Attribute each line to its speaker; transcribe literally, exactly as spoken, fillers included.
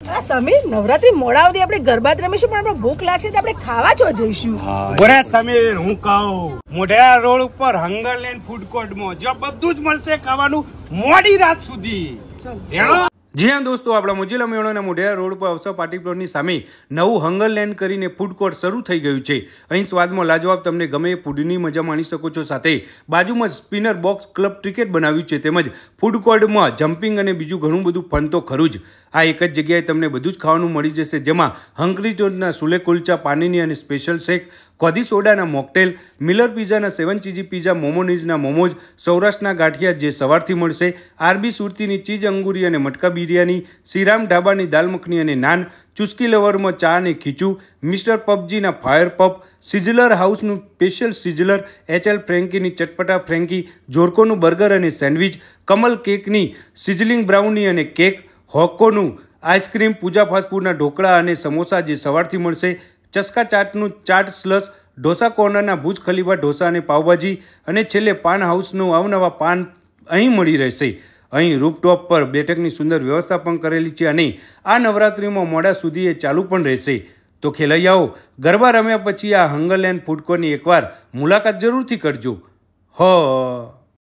Speaker 1: આ સમીર નવરાત્રી મોડા સુધી આપણે ગરબા રમીશું પણ આપણે ભૂખ લાગશે તો આપણે ખાવા જો જઈશું.
Speaker 2: બોરે સમીર હું કહું મોઢેરા રોડ ઉપર હંગરલેન્ડ ફૂડ કોર્ટમાં જો બધું જ મળશે ખાવાનું મોડી રાત સુધી. જી હા દોસ્તો, આપણા મોજીલા મેળાના મોઢેરા રોડ પર અવસર પાર્ટી પ્લોટની સામે નવું હંગરલેન્ડ કરીને ફૂડ કોર્ટ શરૂ થઈ ગયું છે. અહીં સ્વાદમાં લાજવાબ તમને ગમે એ ફૂડની મજા માણી શકો છો. સાથે બાજુમાં સ્પિનર બોક્સ ક્લબ ક્રિકેટ બનાવ્યું છે. તેમજ ફૂડ કોર્ટમાં જમ્પિંગ અને બીજું ઘણું બધું ફન તો ખરું જ. આ એક જ જગ્યાએ તમને બધું જ ખાવાનું મળી જશે, જેમાં હંગરી ટોટના સુલે કુલચા, પાણીની અને સ્પેશિયલ શેક, કોદી સોડાના મોકટેલ, મિલર પિઝાના સેવન ચીઝી પિઝા, મોમોનીઝના મોમોઝ, સૌરાષ્ટ્રના ગાંઠિયા જે સવારથી મળશે, આરબી સુરતીની ચીઝ અંગુરી અને મટકા બિરયાની, શ્રીરામ ઢાબાની દાલ મખની અને નાન, ચુસ્કી લવરમાં ચા અને ખીચું, મિસ્ટર પબજીના ફાયર પબ, સિઝલર હાઉસનું સ્પેશિયલ સિઝલર, એચએલ ફ્રેન્કીની ચટપટા ફ્રેન્કી, જોરકોનું બર્ગર અને સેન્ડવિચ, કમલ કેકની સિઝલિંગ બ્રાઉની અને કેક, હોકોનું આઈસ્ક્રીમ, પૂજા ફાસ્ટફૂડના ઢોકળા અને સમોસા જે સવારથી મળશે, ચસ્કા ચાટનું ચાટ સ્લસ, ઢોસા કોર્નરના ભુજ ખલીફા ઢોસા અને પાવભાજી, અને છેલ્લે પાન હાઉસનું અવનવા પાન અહીં મળી રહેશે. અહીં રૂપટોપ પર બેઠકની સુંદર વ્યવસ્થા પણ કરેલી છે અને આ નવરાત્રિમાં મોડા સુધી એ ચાલુ પણ રહેશે. તો ખેલૈયાઓ, ગરબા રમ્યા પછી આ હંગરલેન્ડ ફૂડ કોર્ટની એકવાર મુલાકાત જરૂરથી કરજો. હ